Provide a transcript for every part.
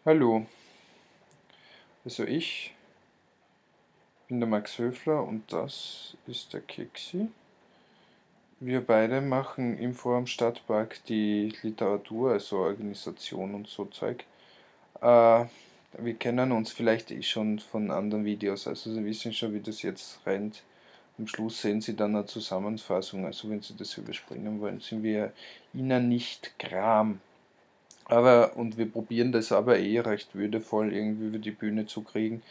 Hallo, ich bin der Max Höfler und das ist der Keksi. Wir beide machen im Forum Stadtpark die Literatur, also Organisation und so Zeug. Äh, Wir kennen uns vielleicht schon von anderen Videos, also Sie wissen schon, wie das jetzt rennt. Am Schluss sehen Sie dann eine Zusammenfassung, also wenn Sie das überspringen wollen, sind wir Ihnen nicht gram. Und wir probieren das aber recht würdevoll irgendwie über die Bühne zu kriegen.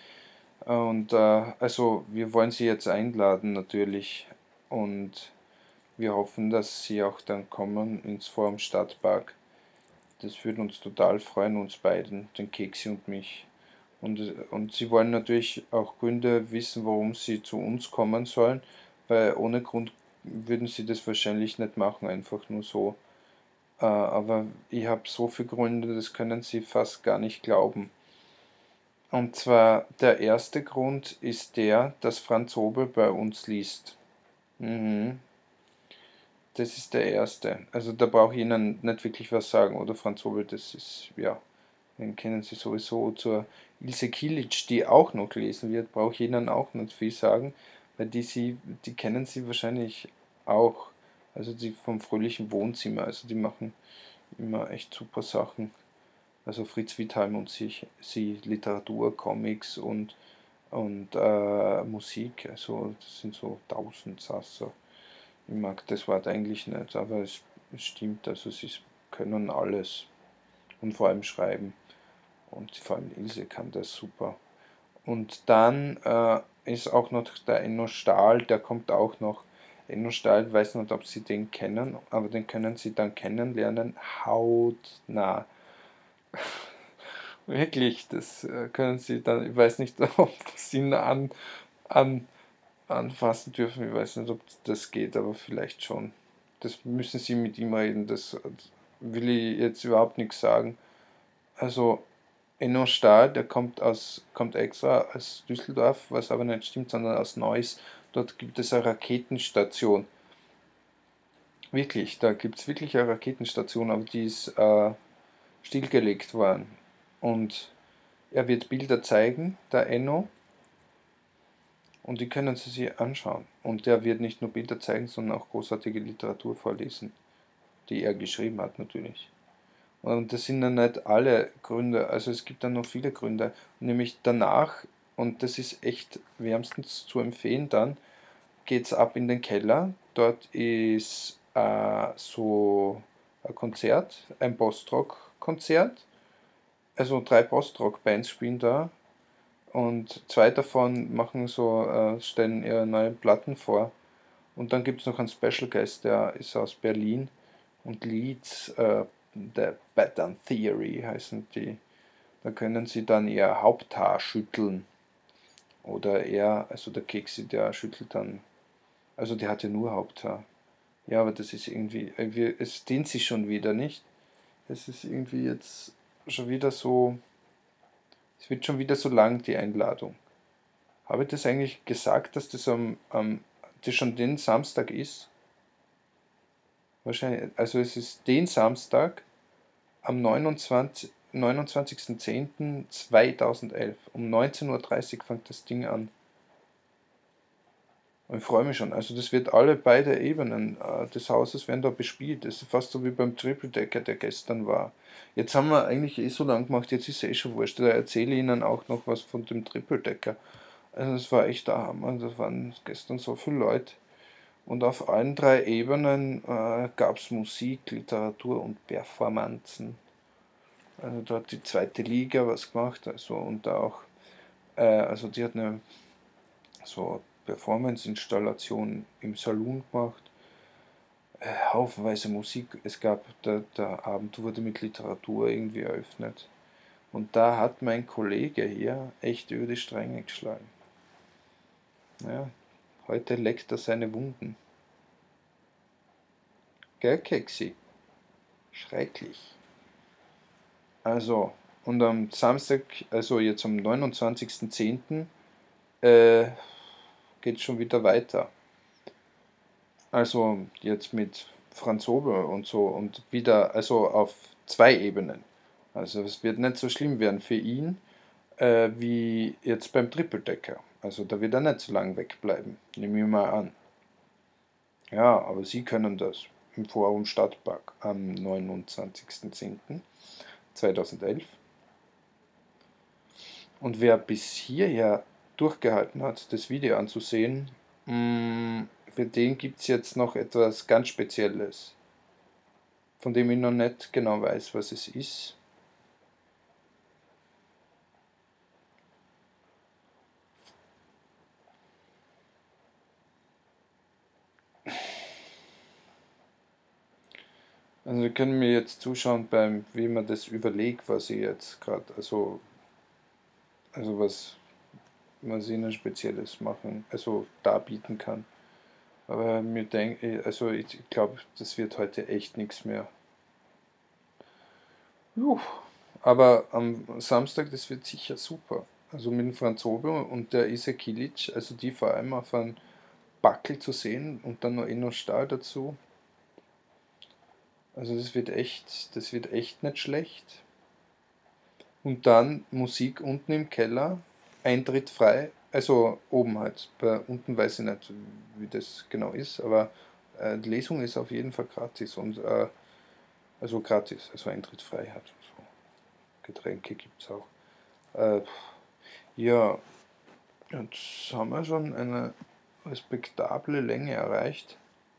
Also wir wollen Sie jetzt einladen natürlich und wir hoffen, dass Sie auch dann kommen ins Forum Stadtpark. Das würde uns total freuen, uns beiden, den Keksi und mich. Und Sie wollen natürlich auch Gründe wissen, warum Sie zu uns kommen sollen, weil ohne Grund würden Sie das wahrscheinlich nicht machen, einfach nur so. Aber ich habe so viele Gründe, das können Sie fast gar nicht glauben. Und zwar der erste Grund ist der, dass Franz Hobel bei uns liest. Mhm. Das ist der erste. Also da brauche ich Ihnen nicht wirklich was sagen, oder Franz Hobel, das ist, ja, den kennen Sie sowieso. Zur Ilse Kilic, die auch noch lesen wird, brauche ich Ihnen auch nicht viel sagen, weil die kennen Sie wahrscheinlich auch. Also die vom fröhlichen Wohnzimmer, also die machen immer echt super Sachen. Also Fritz Wittheim und sie Literatur, Comics und Musik, also das sind so Tausendsasser. Ich mag das Wort eigentlich nicht, aber es stimmt, also sie können alles und vor allem schreiben. Und vor allem Ilse kann das super. Und dann ist auch noch der Enno Stahl, der kommt auch noch. Enno Stahl, ich weiß nicht, ob Sie den kennen, aber den können Sie dann kennenlernen, hautnah. Wirklich, das können Sie dann, ich weiß nicht, ob Sie ihn an, anfassen dürfen, ich weiß nicht, ob das geht, aber vielleicht schon. Das müssen Sie mit ihm reden, das will ich jetzt überhaupt nichts sagen. Also, Enno Stahl, der kommt extra aus Düsseldorf, was aber nicht stimmt, sondern aus Neuss. Dort gibt es eine Raketenstation. Wirklich, da gibt es wirklich eine Raketenstation, aber die ist stillgelegt worden. Und er wird Bilder zeigen, der Enno, und die können Sie sich anschauen. Und der wird nicht nur Bilder zeigen, sondern auch großartige Literatur vorlesen, die er geschrieben hat natürlich. Und das sind dann nicht alle Gründe, also es gibt dann noch viele Gründe. Nämlich danach, und das ist echt wärmstens zu empfehlen dann, geht es ab in den Keller. Dort ist so ein Konzert, ein Postrock-Konzert. Also 3 Postrock-Bands spielen da. Und 2 davon stellen ihre neuen Platten vor. Und dann gibt es noch einen Special Guest, der ist aus Berlin und Leeds, The Pattern Theory heißen die. Da können sie dann ihr Haupthaar schütteln. Oder er, also der Keksi, der schüttelt dann, also der hat ja nur Haupthaar. Ja, aber das ist irgendwie, es dehnt sich schon wieder, nicht? Es ist irgendwie jetzt schon wieder so, es wird schon wieder so lang, die Einladung. Habe ich das eigentlich gesagt, dass das schon den Samstag ist? Wahrscheinlich, also es ist den Samstag am 29.10.2011. Um 19:30 Uhr fängt das Ding an. Und ich freue mich schon. Also das wird alle beide Ebenen des Hauses werden da bespielt. Das ist fast so wie beim Triple Decker, der gestern war. Jetzt haben wir eigentlich so lang gemacht, jetzt ist es schon wurscht. Da erzähle ich Ihnen auch noch was von dem Triple Decker. Also das war echt der Hammer. Da waren gestern so viele Leute. Und auf allen 3 Ebenen gab es Musik, Literatur und Performanzen. Also da hat die zweite Liga was gemacht, also und auch, also die hat eine so Performance-Installation im Saloon gemacht, haufenweise Musik. Der Abend wurde mit Literatur irgendwie eröffnet. Und da hat mein Kollege hier echt über die Stränge geschlagen. Ja, heute leckt er seine Wunden. Gell, Keksi? Schrecklich. Also, und am Samstag, also jetzt am 29.10., äh, geht es schon wieder weiter. Also jetzt mit Franz Hobel und so und wieder, also auf 2 Ebenen. Also es wird nicht so schlimm werden für ihn wie jetzt beim Triple-Decker. Also da wird er nicht so lange wegbleiben, nehme ich mal an. Ja, aber Sie können das im Forum Stadtpark am 29.10.2011. Und wer bis hierher durchgehalten hat, das Video anzusehen, für den gibt es jetzt noch etwas ganz Spezielles, von dem ich noch nicht genau weiß, was es ist. Also wir können mir jetzt zuschauen, wie man das überlegt, was ich jetzt gerade, also was ich Ihnen Spezielles machen, also darbieten kann. Aber mir also ich glaube, das wird heute echt nichts mehr. Juh. Aber am Samstag, das wird sicher super. Also mit dem Franz Ober und der Isa Kilic, also die vor allem auf einem Backel zu sehen und dann noch Enno Stahl dazu. Also das wird echt nicht schlecht. Und dann Musik unten im Keller, Eintritt frei, also oben halt. Bei unten weiß ich nicht, wie das genau ist, aber die Lesung ist auf jeden Fall gratis und also gratis, also Eintritt frei hat und so. Getränke gibt es auch. Äh, ja, jetzt haben wir schon eine respektable Länge erreicht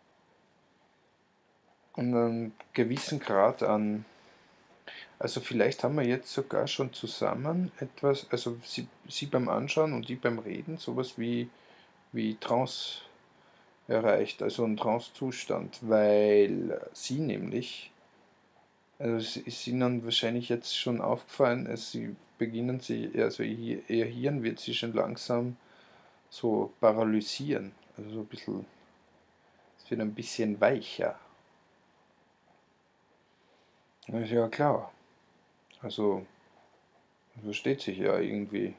und einen gewissen Grad an. Also vielleicht haben wir jetzt sogar schon zusammen etwas, also Sie beim Anschauen und ich beim Reden, sowas wie Trance erreicht, also ein Trance-Zustand, weil Sie nämlich, also es ist Ihnen wahrscheinlich jetzt schon aufgefallen, also Ihr Hirn wird Sie schon langsam so paralysieren, also so ein bisschen, es wird ein bisschen weicher. Das ist ja klar, also versteht sich ja irgendwie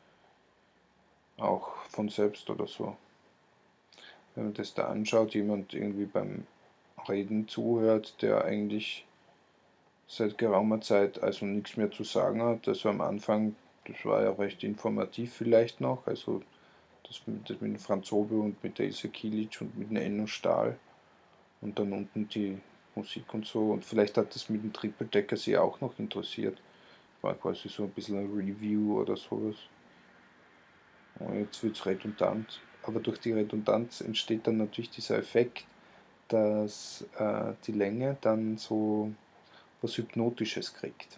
auch von selbst oder so. Wenn man das da anschaut, jemand irgendwie beim Reden zuhört, der eigentlich seit geraumer Zeit also nichts mehr zu sagen hat. Also am Anfang, das war ja recht informativ vielleicht noch, also das mit dem Franz Obe und mit der Ilse Kilic und mit dem Enno Stahl und dann unten die Musik und so. Und vielleicht hat das mit dem Triple Decker sie auch noch interessiert. War quasi so ein bisschen ein Review oder sowas. Und jetzt wird es redundant. Aber durch die Redundanz entsteht dann natürlich dieser Effekt, dass die Länge dann so was Hypnotisches kriegt.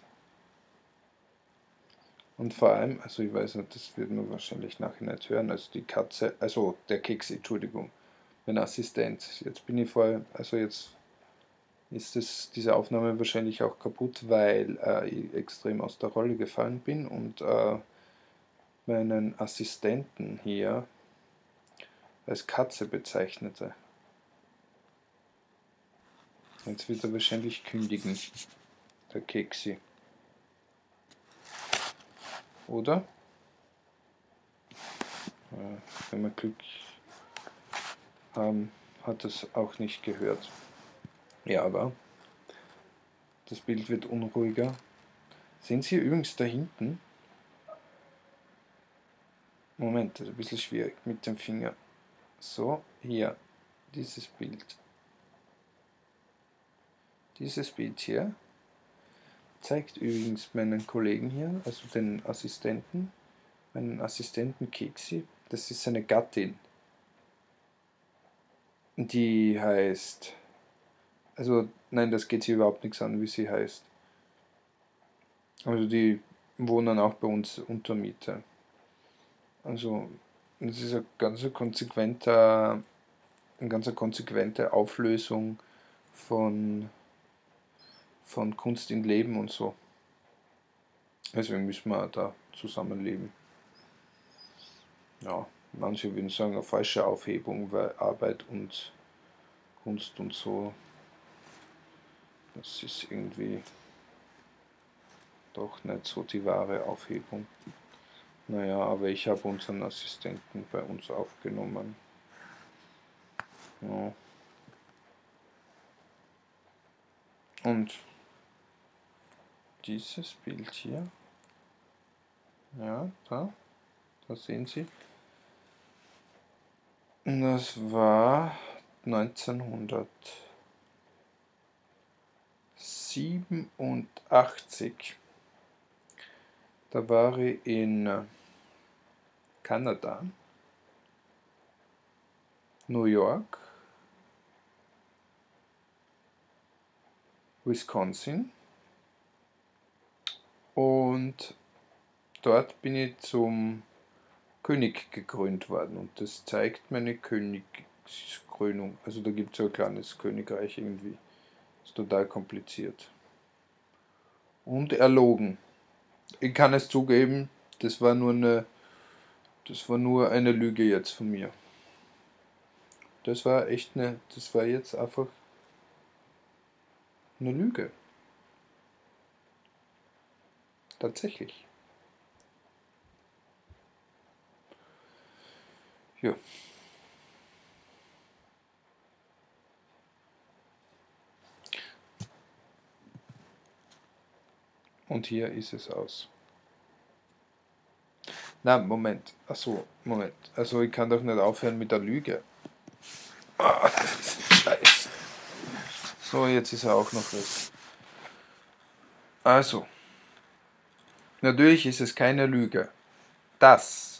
Und vor allem, also ich weiß nicht, das wird man wahrscheinlich nachher nicht hören, also die Katze, also der Keks, Entschuldigung, mein Assistent. Jetzt bin ich voll, also jetzt ist diese Aufnahme wahrscheinlich auch kaputt, weil ich extrem aus der Rolle gefallen bin und meinen Assistenten hier als Katze bezeichnete. Jetzt wird er wahrscheinlich kündigen, der Keksi. Oder? Wenn wir Glück haben, hat es auch nicht gehört. Ja, aber das Bild wird unruhiger. Sehen Sie übrigens da hinten? Moment, das ist ein bisschen schwierig mit dem Finger. So, hier, dieses Bild. Dieses Bild hier zeigt übrigens meinen Kollegen hier, also den Assistenten, meinen Assistenten Keksi. Das ist seine Gattin. Die heißt, also nein, das geht sie überhaupt nichts an, wie sie heißt. Also die wohnen auch bei uns unter Miete. Also das ist eine ganz konsequente Auflösung von, von Kunst im Leben und so. Deswegen müssen wir da zusammenleben. Ja, manche würden sagen, eine falsche Aufhebung, weil Arbeit und Kunst und so, das ist irgendwie doch nicht so die wahre Aufhebung. Naja, aber ich habe unseren Assistenten bei uns aufgenommen. Ja. Und dieses Bild hier. Ja, da sehen Sie. Und das war 1987. Da war ich in Kanada, New York, Wisconsin und dort bin ich zum König gekrönt worden und das zeigt meine Königskrönung. Also da gibt es so ein kleines Königreich irgendwie. Ist total kompliziert. Und erlogen. Ich kann es zugeben, das war nur eine Lüge jetzt von mir. Das war jetzt einfach eine Lüge. Tatsächlich. Ja. Und hier ist es aus. Na, Moment. Achso, Moment. Also ich kann doch nicht aufhören mit der Lüge. Ah, Scheiße. So, jetzt ist er auch noch weg. Also, natürlich ist es keine Lüge, dass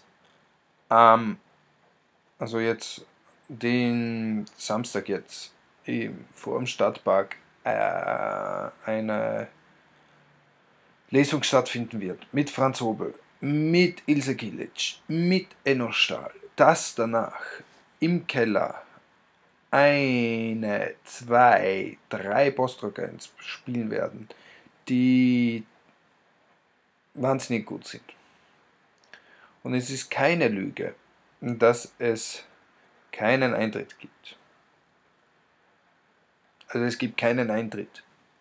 also jetzt den Samstag jetzt vor dem Stadtpark eine Lesung stattfinden wird mit Franz Hobel, mit Ilse Gilic, mit Enno Stahl, dass danach im Keller 1, 2, 3 Postrock-Bands spielen werden, die wahnsinnig gut sind. Und es ist keine Lüge, dass es keinen Eintritt gibt. Also es gibt keinen Eintritt.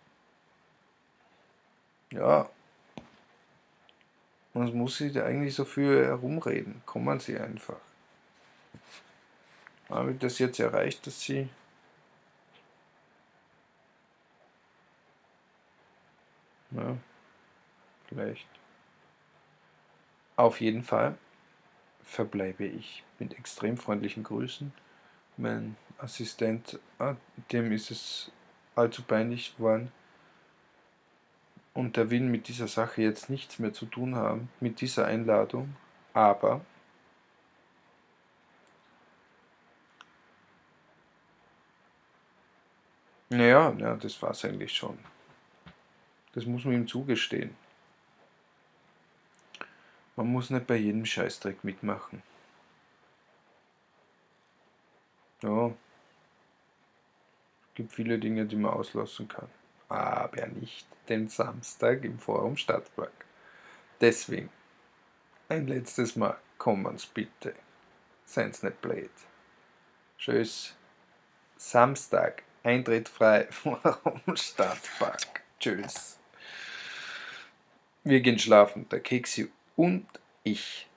Ja, was muss ich da eigentlich so viel herumreden? Kommen Sie einfach. Habe ich das jetzt erreicht, dass Sie... Ja, vielleicht. Auf jeden Fall verbleibe ich mit extrem freundlichen Grüßen. Mein Assistent, dem ist es allzu peinlich geworden. Und der will mit dieser Sache jetzt nichts mehr zu tun haben, mit dieser Einladung. Aber naja, ja, das war es eigentlich schon. Das muss man ihm zugestehen. Man muss nicht bei jedem Scheißdreck mitmachen. Ja, gibt viele Dinge, die man auslassen kann. Aber nicht den Samstag im Forum Stadtpark. Deswegen, ein letztes Mal, kommen's bitte. Seien's nicht blöd. Tschüss. Samstag, Eintritt frei, Forum Stadtpark. Tschüss. Wir gehen schlafen, der Keksi und ich.